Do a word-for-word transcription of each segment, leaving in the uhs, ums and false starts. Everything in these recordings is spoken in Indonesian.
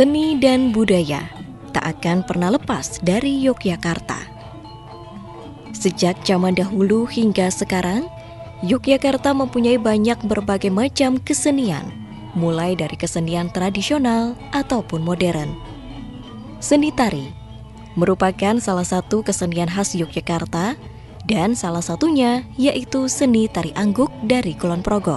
Seni dan budaya tak akan pernah lepas dari Yogyakarta. Sejak zaman dahulu hingga sekarang, Yogyakarta mempunyai banyak berbagai macam kesenian, mulai dari kesenian tradisional ataupun modern. Seni tari merupakan salah satu kesenian khas Yogyakarta, dan salah satunya yaitu seni tari angguk dari Kulon Progo.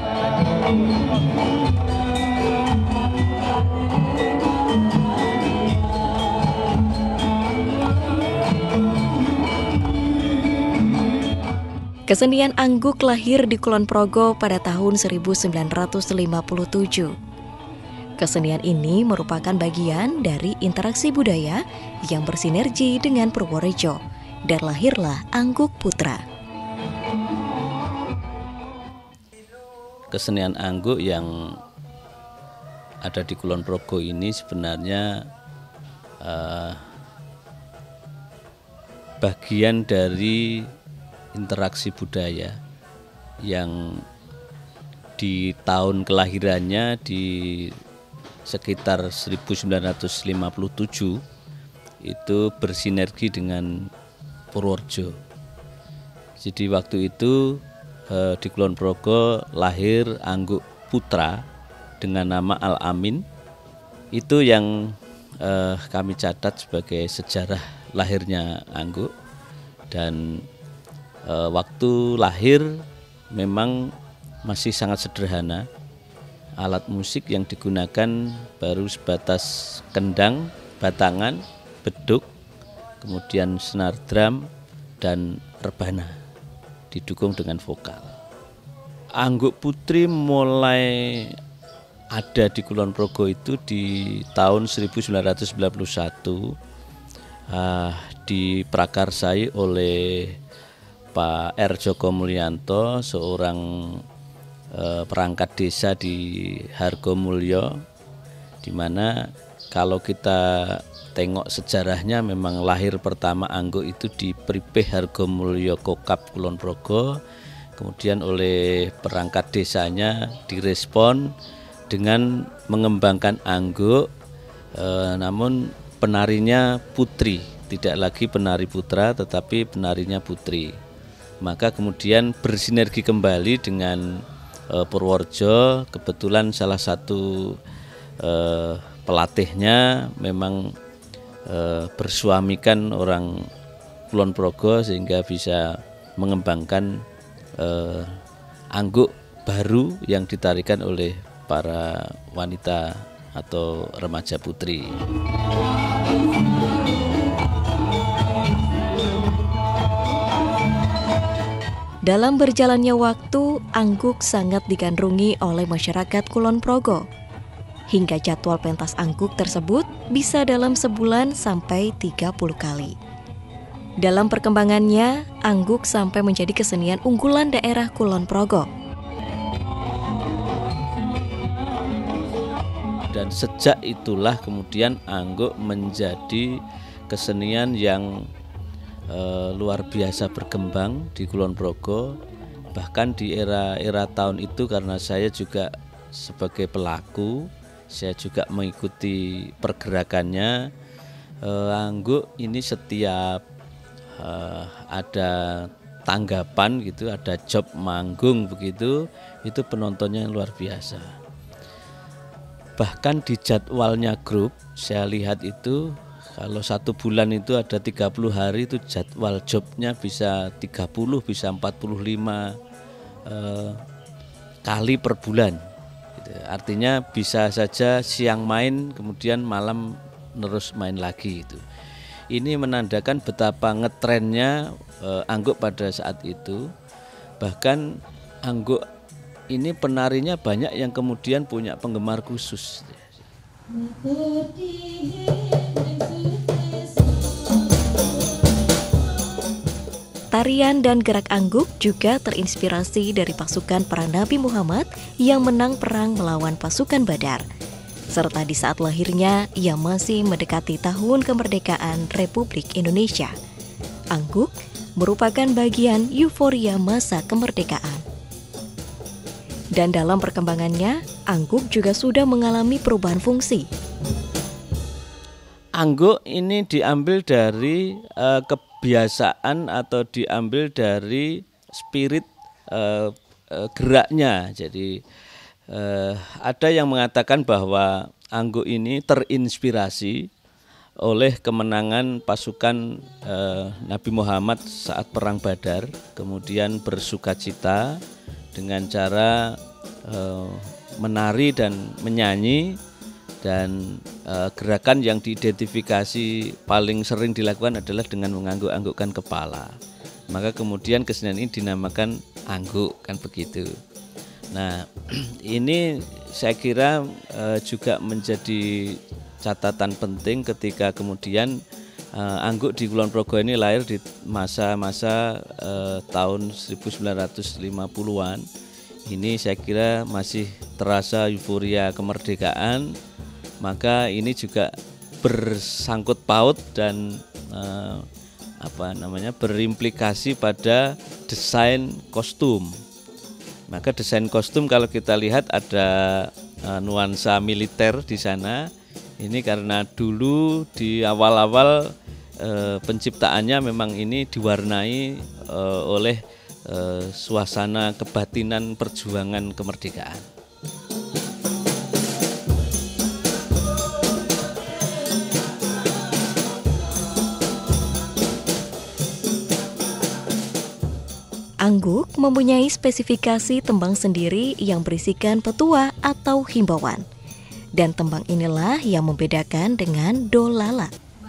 Kesenian angguk lahir di Kulon Progo pada tahun seribu sembilan ratus lima puluh tujuh. Kesenian ini merupakan bagian dari interaksi budaya yang bersinergi dengan Purworejo, dan lahirlah Angguk Putra. Kesenian angguk yang ada di Kulon Progo ini sebenarnya uh, bagian dari interaksi budaya yang di tahun kelahirannya di sekitar seribu sembilan ratus lima puluh tujuh itu bersinergi dengan Purworejo. Jadi waktu itu eh, di Kulon Progo lahir Angguk Putra dengan nama Al-Amin. Itu yang eh, kami catat sebagai sejarah lahirnya Angguk. Dan E, waktu lahir memang masih sangat sederhana. Alat musik yang digunakan baru sebatas kendang, batangan, beduk, kemudian senar drum dan rebana, didukung dengan vokal. Angguk Putri mulai ada di Kulon Progo itu di tahun seribu sembilan ratus sembilan puluh satu, uh, diprakarsai oleh Pak R. Joko Mulyanto, seorang eh, perangkat desa di Hargomulyo, di mana kalau kita tengok sejarahnya memang lahir pertama angguk itu di Pripeh Hargomulyo Kokap Kulon Progo, kemudian oleh perangkat desanya direspon dengan mengembangkan angguk, eh, namun penarinya putri, tidak lagi penari putra tetapi penarinya putri. Maka kemudian bersinergi kembali dengan e, Purworejo. Kebetulan salah satu e, pelatihnya memang e, bersuamikan orang Kulon Progo sehingga bisa mengembangkan e, angguk baru yang ditarikan oleh para wanita atau remaja putri. Dalam berjalannya waktu, angguk sangat digandrungi oleh masyarakat Kulon Progo. Hingga jadwal pentas angguk tersebut bisa dalam sebulan sampai tiga puluh kali. Dalam perkembangannya, angguk sampai menjadi kesenian unggulan daerah Kulon Progo. Dan sejak itulah kemudian angguk menjadi kesenian yang Uh, luar biasa berkembang di Kulon Progo. Bahkan di era-era tahun itu, karena saya juga sebagai pelaku, saya juga mengikuti pergerakannya. uh, Angguk ini setiap uh, ada tanggapan gitu, ada job manggung begitu, itu penontonnya luar biasa. Bahkan di jadwalnya grup saya lihat itu, kalau satu bulan itu ada tiga puluh hari, itu jadwal jobnya bisa tiga puluh, bisa empat puluh lima eh, kali per bulan. Gitu. Artinya bisa saja siang main, kemudian malam terus main lagi. Gitu. Ini menandakan betapa ngetrennya eh, angguk pada saat itu. Bahkan angguk ini penarinya banyak yang kemudian punya penggemar khusus. Tarian dan gerak angguk juga terinspirasi dari pasukan para Nabi Muhammad yang menang perang melawan pasukan Badar. Serta di saat lahirnya, ia masih mendekati tahun kemerdekaan Republik Indonesia. Angguk merupakan bagian euforia masa kemerdekaan. Dan dalam perkembangannya, angguk juga sudah mengalami perubahan fungsi. Angguk ini diambil dari uh, kebiasaan atau diambil dari spirit uh, uh, geraknya. Jadi uh, ada yang mengatakan bahwa angguk ini terinspirasi oleh kemenangan pasukan uh, Nabi Muhammad saat perang Badar, kemudian bersukacita dengan cara uh, menari dan menyanyi. Dan e, gerakan yang diidentifikasi paling sering dilakukan adalah dengan mengangguk-anggukkan kepala. Maka kemudian kesenian ini dinamakan angguk, kan begitu. Nah, ini saya kira e, juga menjadi catatan penting ketika kemudian e, angguk di Kulon Progo ini lahir di masa-masa e, tahun seribu sembilan ratus lima puluhan. Ini saya kira masih terasa euforia kemerdekaan. Maka ini juga bersangkut paut dan eh, apa namanya berimplikasi pada desain kostum. Maka desain kostum kalau kita lihat ada eh, nuansa militer di sana. Ini karena dulu di awal-awal eh, penciptaannya memang ini diwarnai eh, oleh eh, suasana kebatinan perjuangan kemerdekaan. Angguk mempunyai spesifikasi tembang sendiri yang berisikan petua atau himbauan. Dan tembang inilah yang membedakan dengan dolala.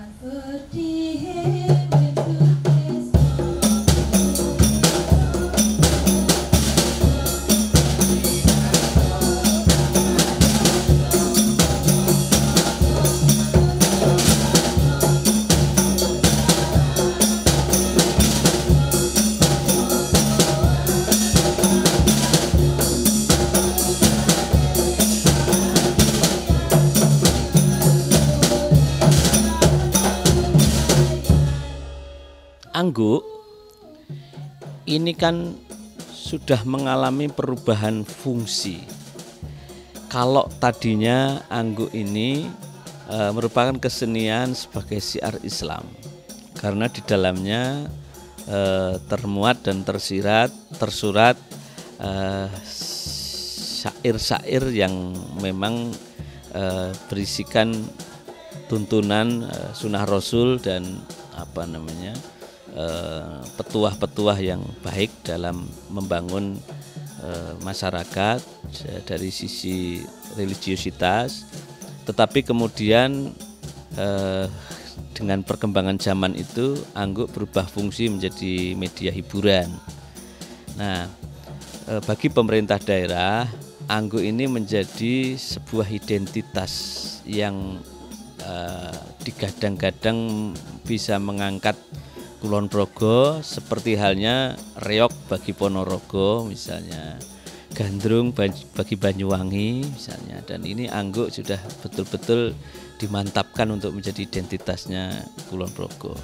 Angguk ini kan sudah mengalami perubahan fungsi. Kalau tadinya angguk ini e, merupakan kesenian sebagai syiar Islam, karena di dalamnya e, termuat dan tersirat, tersurat e, syair-syair yang memang e, berisikan tuntunan e, sunnah Rasul dan apa namanya petuah-petuah yang baik dalam membangun e, masyarakat dari sisi religiositas, tetapi kemudian e, dengan perkembangan zaman itu angguk berubah fungsi menjadi media hiburan. Nah, e, bagi pemerintah daerah, angguk ini menjadi sebuah identitas yang e, digadang-gadang bisa mengangkat Kulon Progo, seperti halnya reog bagi Ponorogo misalnya, gandrung bagi Banyuwangi misalnya, dan ini angguk sudah betul-betul dimantapkan untuk menjadi identitasnya Kulon Progo.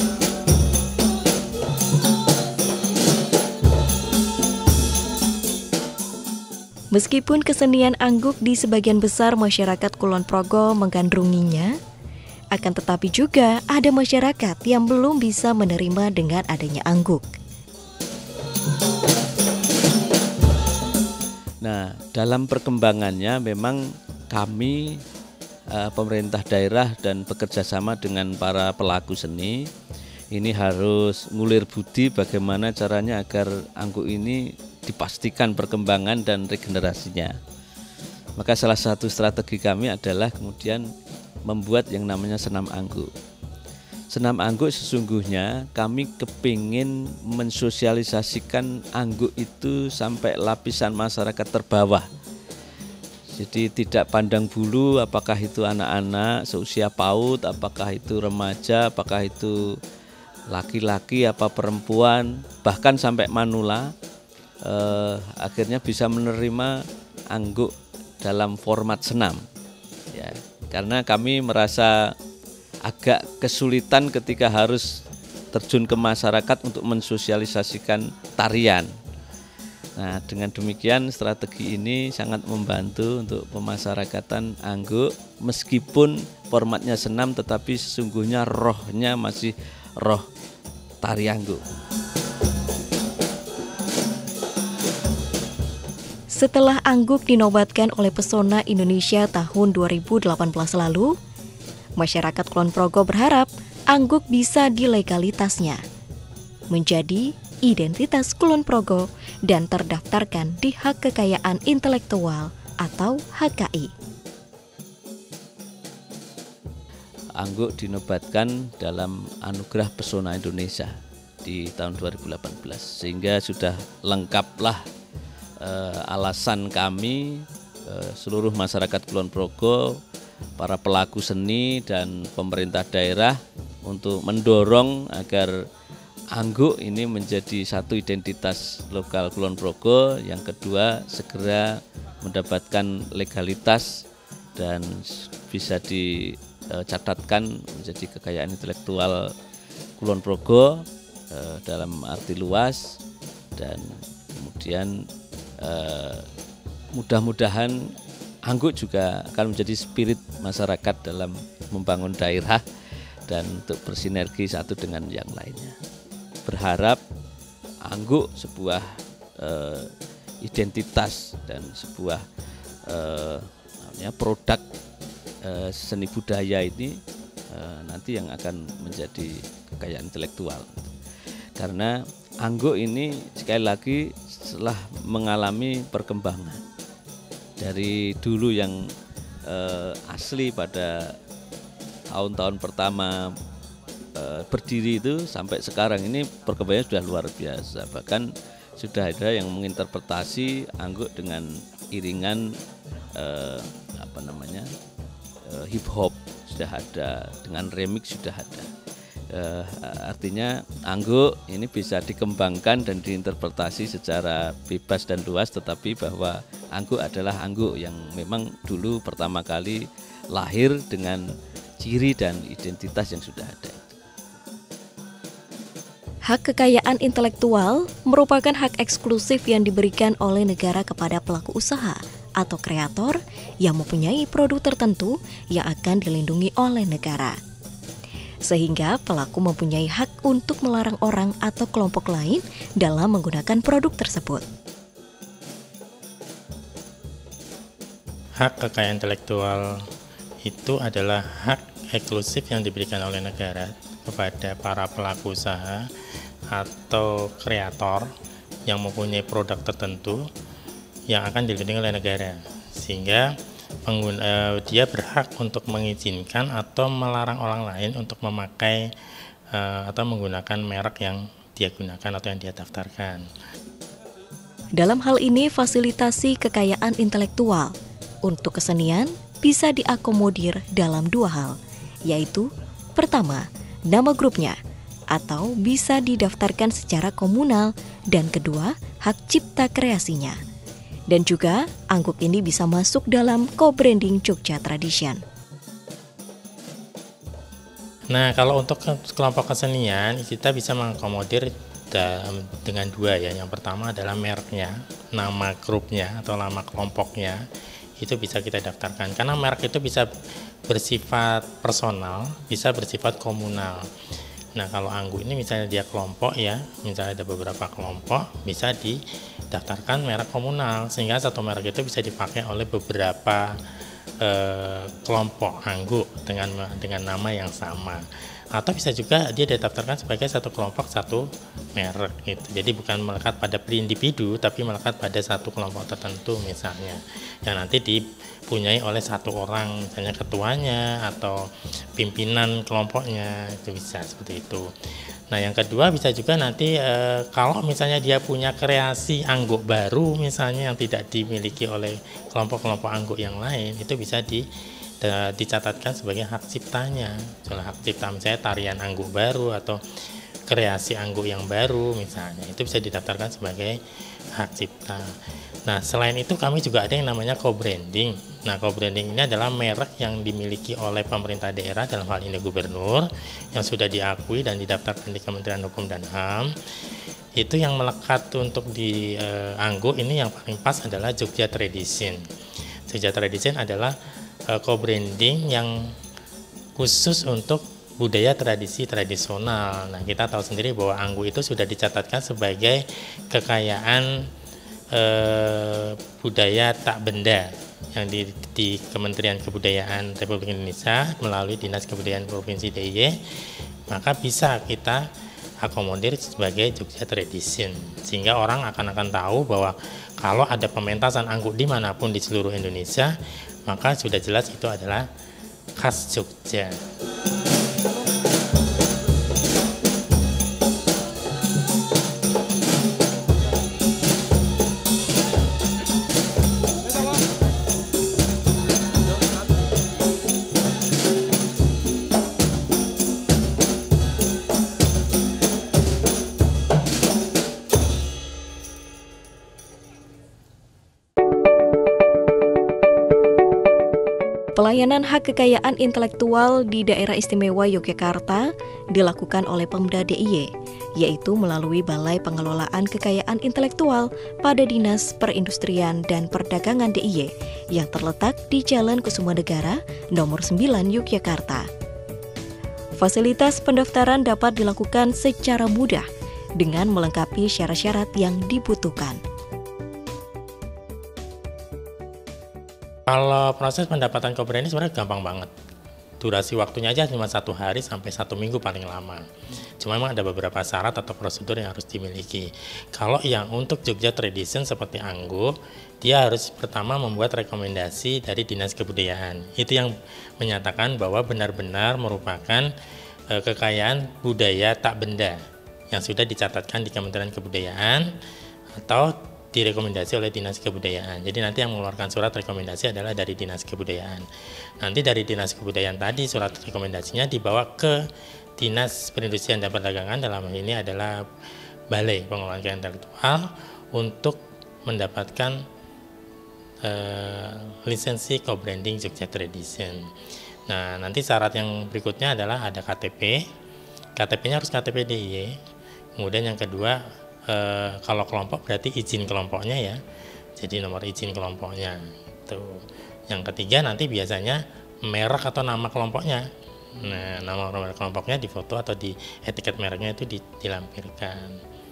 Meskipun kesenian angguk di sebagian besar masyarakat Kulon Progo menggandrunginya, akan tetapi juga ada masyarakat yang belum bisa menerima dengan adanya angguk. Nah, dalam perkembangannya memang kami eh, pemerintah daerah dan bekerja sama dengan para pelaku seni ini harus ngulir budi bagaimana caranya agar angguk ini dipastikan perkembangan dan regenerasinya. Maka salah satu strategi kami adalah kemudian membuat yang namanya senam angguk. Senam angguk sesungguhnya kami kepingin mensosialisasikan angguk itu sampai lapisan masyarakat terbawah. Jadi tidak pandang bulu apakah itu anak-anak seusia PAUD, apakah itu remaja, apakah itu laki-laki apa perempuan, bahkan sampai manula eh, akhirnya bisa menerima angguk dalam format senam. Ya. Karena kami merasa agak kesulitan ketika harus terjun ke masyarakat untuk mensosialisasikan tarian. Nah, dengan demikian strategi ini sangat membantu untuk pemasarakatan angguk, meskipun formatnya senam tetapi sesungguhnya rohnya masih roh tari angguk. Setelah angguk dinobatkan oleh Pesona Indonesia tahun dua ribu delapan belas lalu, masyarakat Kulon Progo berharap angguk bisa dilegalitasnya menjadi identitas Kulon Progo dan terdaftarkan di Hak Kekayaan Intelektual atau H K I. Angguk dinobatkan dalam Anugerah Pesona Indonesia di tahun dua ribu delapan belas, sehingga sudah lengkaplah eh, alasan kami, eh, seluruh masyarakat Kulon Progo, para pelaku seni dan pemerintah daerah untuk mendorong agar angguk ini menjadi satu identitas lokal Kulon Progo. Yang kedua, segera mendapatkan legalitas dan bisa dicatatkan menjadi kekayaan intelektual Kulon Progo eh, dalam arti luas, dan kemudian eh, mudah-mudahan angguk juga akan menjadi spirit masyarakat dalam membangun daerah dan untuk bersinergi satu dengan yang lainnya. Berharap angguk sebuah eh, identitas dan sebuah eh, namanya produk eh, seni budaya ini eh, nanti yang akan menjadi kekayaan intelektual. Karena angguk ini sekali lagi setelah mengalami perkembangan dari dulu yang eh, asli pada tahun-tahun pertama berdiri itu sampai sekarang ini perkembangannya sudah luar biasa. Bahkan sudah ada yang menginterpretasi angguk dengan iringan eh, apa namanya eh, hip hop sudah ada, dengan remix sudah ada. Eh, artinya angguk ini bisa dikembangkan dan diinterpretasi secara bebas dan luas, tetapi bahwa angguk adalah angguk yang memang dulu pertama kali lahir dengan ciri dan identitas yang sudah ada. Hak kekayaan intelektual merupakan hak eksklusif yang diberikan oleh negara kepada pelaku usaha atau kreator yang mempunyai produk tertentu yang akan dilindungi oleh negara. Sehingga pelaku mempunyai hak untuk melarang orang atau kelompok lain dalam menggunakan produk tersebut. Hak kekayaan intelektual itu adalah hak eksklusif yang diberikan oleh negara kepada para pelaku usaha atau kreator yang mempunyai produk tertentu yang akan dilindungi oleh negara, sehingga pengguna, eh, dia berhak untuk mengizinkan atau melarang orang lain untuk memakai eh, atau menggunakan merek yang dia gunakan atau yang dia daftarkan. Dalam hal ini, fasilitasi kekayaan intelektual untuk kesenian bisa diakomodir dalam dua hal, yaitu pertama, nama grupnya atau bisa didaftarkan secara komunal, dan kedua, hak cipta kreasinya. Dan juga angguk ini bisa masuk dalam co-branding Jogja Tradition. Nah, kalau untuk kelompok kesenian kita bisa mengakomodir dengan dua ya. Yang pertama adalah mereknya, nama grupnya atau nama kelompoknya itu bisa kita daftarkan, karena merek itu bisa bersifat personal, bisa bersifat komunal. Nah, kalau angguk ini misalnya dia kelompok ya, misalnya ada beberapa kelompok, bisa didaftarkan merek komunal, sehingga satu merek itu bisa dipakai oleh beberapa eh, kelompok angguk dengan dengan nama yang sama. Atau bisa juga dia didaftarkan sebagai satu kelompok satu merek gitu. Jadi bukan melekat pada per individu, tapi melekat pada satu kelompok tertentu misalnya, yang nanti dipunyai oleh satu orang, misalnya ketuanya atau pimpinan kelompoknya, itu bisa seperti itu. Nah, yang kedua bisa juga nanti e, kalau misalnya dia punya kreasi angguk baru misalnya yang tidak dimiliki oleh kelompok-kelompok angguk yang lain, itu bisa di dicatatkan sebagai hak ciptanya. Misalnya hak cipta misalnya tarian angguk baru atau kreasi angguk yang baru misalnya, itu bisa didaftarkan sebagai hak cipta. Nah, selain itu kami juga ada yang namanya co-branding. Nah, co-branding ini adalah merek yang dimiliki oleh pemerintah daerah, dalam hal ini gubernur, yang sudah diakui dan didaftarkan di Kementerian Hukum dan H A M, Itu yang melekat untuk di uh, anggur ini yang paling pas adalah Jogja Tradition. Jogja Tradition adalah uh, co-branding yang khusus untuk budaya tradisi tradisional. Nah, kita tahu sendiri bahwa anggur itu sudah dicatatkan sebagai kekayaan uh, budaya tak benda yang di, di Kementerian Kebudayaan Republik Indonesia melalui Dinas Kebudayaan Provinsi D I Y, maka bisa kita akomodir sebagai Jogja Tradition, sehingga orang akan akan tahu bahwa kalau ada pementasan anggur dimanapun di seluruh Indonesia, maka sudah jelas itu adalah khas Jogja. Pelayanan hak kekayaan intelektual di Daerah Istimewa Yogyakarta dilakukan oleh Pemda D I Y, yaitu melalui Balai Pengelolaan Kekayaan Intelektual pada Dinas Perindustrian dan Perdagangan D I Y yang terletak di Jalan Kusumanegara, nomor sembilan, Yogyakarta. Fasilitas pendaftaran dapat dilakukan secara mudah dengan melengkapi syarat-syarat yang dibutuhkan. Kalau proses pendapatan co-branding sebenarnya gampang banget. Durasi waktunya aja cuma satu hari sampai satu minggu paling lama. Cuma memang ada beberapa syarat atau prosedur yang harus dimiliki. Kalau yang untuk Jogja Tradition seperti anggur, dia harus pertama membuat rekomendasi dari Dinas Kebudayaan. Itu yang menyatakan bahwa benar-benar merupakan e, kekayaan budaya tak benda yang sudah dicatatkan di Kementerian Kebudayaan atau direkomendasi oleh Dinas Kebudayaan. Jadi nanti yang mengeluarkan surat rekomendasi adalah dari Dinas Kebudayaan. Nanti dari Dinas Kebudayaan tadi surat rekomendasinya dibawa ke Dinas Perindustrian dan Perdagangan, dalam hal ini adalah Balai Pengelolaan Kekayaan Intelektual, untuk mendapatkan uh, lisensi co-branding Jogja Tradition. Nah, nanti syarat yang berikutnya adalah ada K T P. K T P-nya harus K T P D I Y. Kemudian yang kedua, E, kalau kelompok berarti izin kelompoknya ya, jadi nomor izin kelompoknya. Tuh. Yang ketiga nanti biasanya merek atau nama kelompoknya. Nah, nama kelompoknya difoto atau di etiket mereknya itu dilampirkan.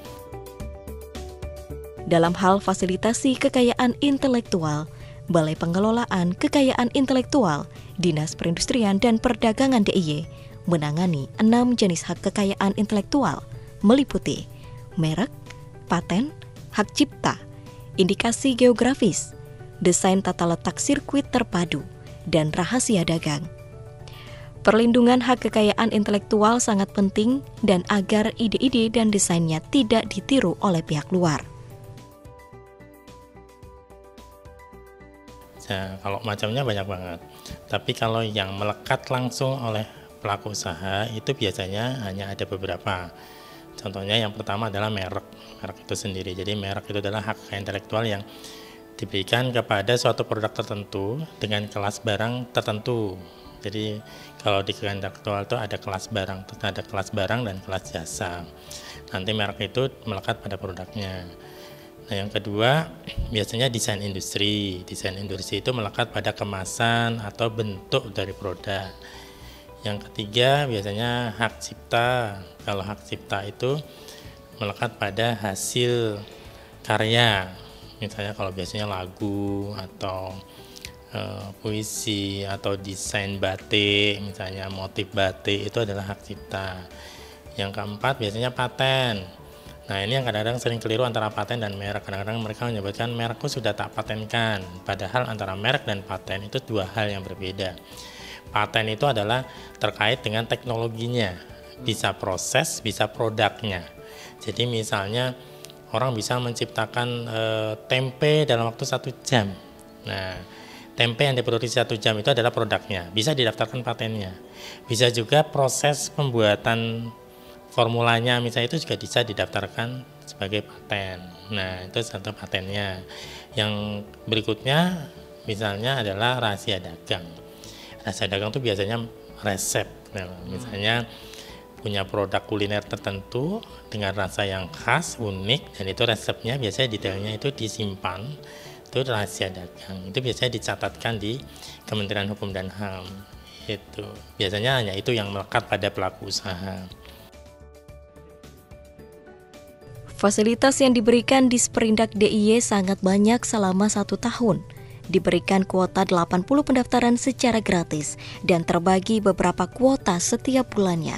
Dalam hal fasilitasi kekayaan intelektual, Balai Pengelolaan Kekayaan Intelektual Dinas Perindustrian dan Perdagangan D I Y menangani enam jenis hak kekayaan intelektual, meliputi merek, paten, hak cipta, indikasi geografis, desain tata letak sirkuit terpadu, dan rahasia dagang. Perlindungan hak kekayaan intelektual sangat penting dan agar ide-ide dan desainnya tidak ditiru oleh pihak luar. Nah, kalau macamnya banyak banget. Tapi kalau yang melekat langsung oleh pelaku usaha itu biasanya hanya ada beberapa. Contohnya yang pertama adalah merek, merek itu sendiri. Jadi merek itu adalah hak kekayaan intelektual yang diberikan kepada suatu produk tertentu dengan kelas barang tertentu. Jadi kalau di kekayaan intelektual itu ada kelas barang, ada kelas barang dan kelas jasa. Nanti merek itu melekat pada produknya. Nah, yang kedua biasanya desain industri. Desain industri itu melekat pada kemasan atau bentuk dari produk. Yang ketiga biasanya hak cipta. Kalau hak cipta itu melekat pada hasil karya. Misalnya kalau biasanya lagu atau e, puisi atau desain batik, misalnya motif batik, itu adalah hak cipta. Yang keempat biasanya paten. Nah, ini yang kadang-kadang sering keliru antara paten dan merek. Kadang-kadang mereka menyebutkan merekku sudah tak patenkan. Padahal antara merek dan paten itu dua hal yang berbeda. Paten itu adalah terkait dengan teknologinya, bisa proses, bisa produknya. Jadi misalnya orang bisa menciptakan e, tempe dalam waktu satu jam. Nah, tempe yang diproduksi satu jam itu adalah produknya, bisa didaftarkan patennya. Bisa juga proses pembuatan formulanya misalnya itu juga bisa didaftarkan sebagai paten. Nah, itu satu patennya. Yang berikutnya misalnya adalah rahasia dagang. Rahasia dagang itu biasanya resep. Nah, misalnya punya produk kuliner tertentu dengan rasa yang khas, unik, dan itu resepnya biasanya detailnya itu disimpan, itu rahasia dagang. Itu biasanya dicatatkan di Kementerian Hukum dan H A M. Itu biasanya hanya itu yang melekat pada pelaku usaha. Fasilitas yang diberikan di Sperindak D I Y sangat banyak selama satu tahun. Diberikan kuota delapan puluh pendaftaran secara gratis dan terbagi beberapa kuota setiap bulannya.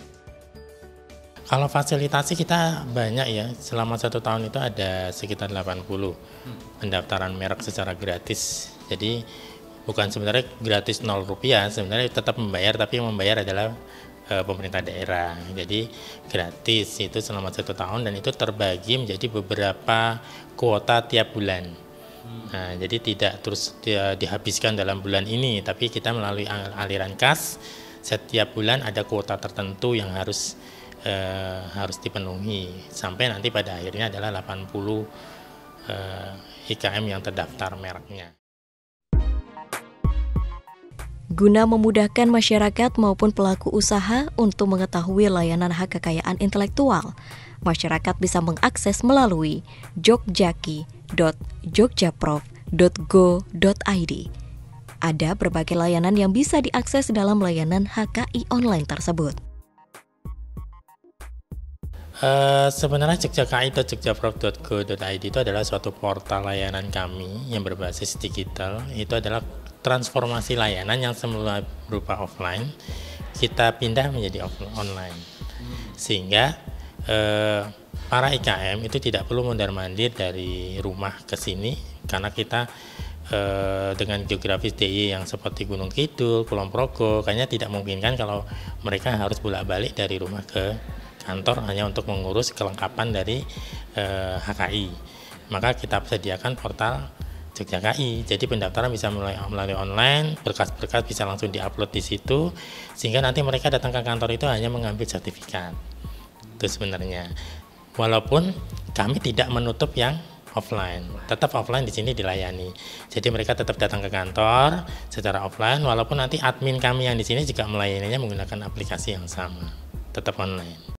Kalau fasilitasi kita banyak ya, selama satu tahun itu ada sekitar delapan puluh pendaftaran merek secara gratis. Jadi bukan sebenarnya gratis nol rupiah, sebenarnya tetap membayar, tapi yang membayar adalah e, pemerintah daerah. Jadi gratis itu selama satu tahun dan itu terbagi menjadi beberapa kuota tiap bulan. Nah, jadi tidak terus dia dihabiskan dalam bulan ini, tapi kita melalui aliran kas setiap bulan ada kuota tertentu yang harus eh, harus dipenuhi sampai nanti pada akhirnya adalah delapan puluh eh, I K M yang terdaftar mereknya. Guna memudahkan masyarakat maupun pelaku usaha untuk mengetahui layanan hak kekayaan intelektual, masyarakat bisa mengakses melalui jogjaki dot jogjaprof dot go dot i d. Ada berbagai layanan yang bisa diakses dalam layanan H K I online tersebut. Uh, sebenarnya jogjaki dot jogjaprof dot go dot i d itu adalah suatu portal layanan kami yang berbasis digital. Itu adalah transformasi layanan yang semula berupa offline, kita pindah menjadi online. Sehingga eh, para I K M itu tidak perlu mondar-mandir dari rumah ke sini, karena kita eh, dengan geografis D I Y yang seperti Gunung Kidul, Kulon Progo, kayaknya tidak memungkinkan kalau mereka harus bolak-balik dari rumah ke kantor hanya untuk mengurus kelengkapan dari eh, H K I. Maka kita sediakan portal Jogjaki, jadi pendaftaran bisa melalui, melalui online, berkas-berkas bisa langsung diupload di situ, sehingga nanti mereka datang ke kantor itu hanya mengambil sertifikat. Itu sebenarnya. Walaupun kami tidak menutup yang offline, tetap offline di sini dilayani. Jadi mereka tetap datang ke kantor secara offline, walaupun nanti admin kami yang di sini juga melayaninya menggunakan aplikasi yang sama, tetap online.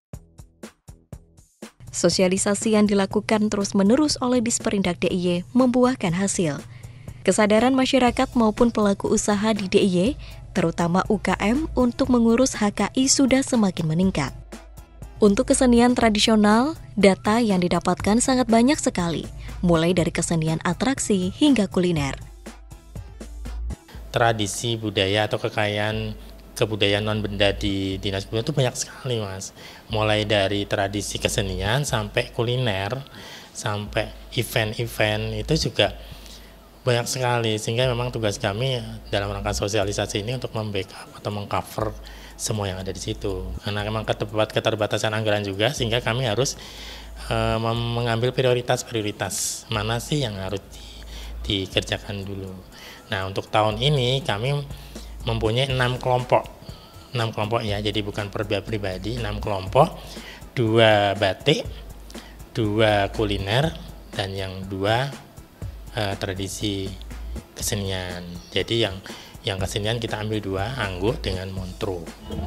Sosialisasi yang dilakukan terus-menerus oleh Disperindak D I Y membuahkan hasil. Kesadaran masyarakat maupun pelaku usaha di D I Y, terutama U K M, untuk mengurus H K I sudah semakin meningkat. Untuk kesenian tradisional, data yang didapatkan sangat banyak sekali, mulai dari kesenian atraksi hingga kuliner. Tradisi budaya atau kekayaan kebudayaan non benda di Dinas Pendidikan itu banyak sekali, Mas. Mulai dari tradisi kesenian sampai kuliner, sampai event-event itu juga banyak sekali. Sehingga memang tugas kami dalam rangka sosialisasi ini untuk membackup atau mengcover semua yang ada di situ. Karena memang keterbatasan anggaran juga, sehingga kami harus uh, mengambil prioritas-prioritas mana sih yang harus di, dikerjakan dulu. Nah, untuk tahun ini kami mempunyai enam kelompok, enam kelompok ya, jadi bukan per pribadi, enam kelompok, dua batik, dua kuliner, dan yang dua uh, tradisi kesenian. Jadi yang yang kesenian kita ambil dua, anggur dengan montro.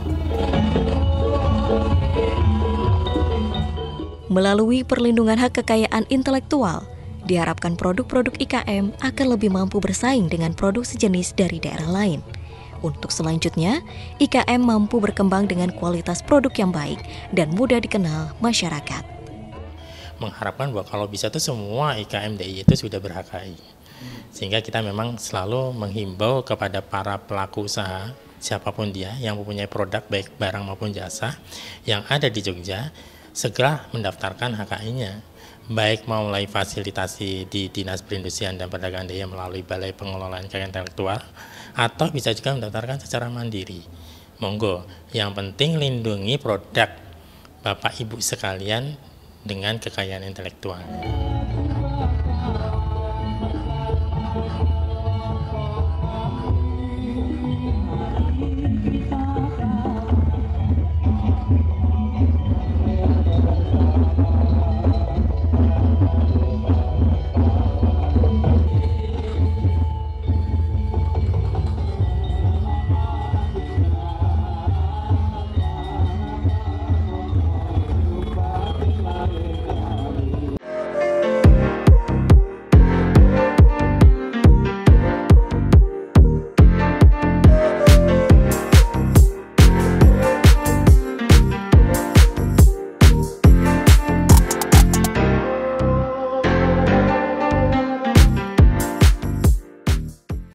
Melalui perlindungan hak kekayaan intelektual, diharapkan produk-produk I K M akan lebih mampu bersaing dengan produk sejenis dari daerah lain. Untuk selanjutnya, I K M mampu berkembang dengan kualitas produk yang baik dan mudah dikenal masyarakat. Mengharapkan bahwa kalau bisa tuh semua I K M D I Y itu sudah ber-H K I. Sehingga kita memang selalu menghimbau kepada para pelaku usaha, siapapun dia yang mempunyai produk baik barang maupun jasa yang ada di Jogja, segera mendaftarkan H K I-nya. Baik melalui fasilitasi di Dinas Perindustrian dan Perdagangan D I Y melalui Balai Pengelolaan Kekayaan Intelektual, atau bisa juga mendaftarkan secara mandiri. Monggo, yang penting lindungi produk Bapak Ibu sekalian dengan kekayaan intelektual.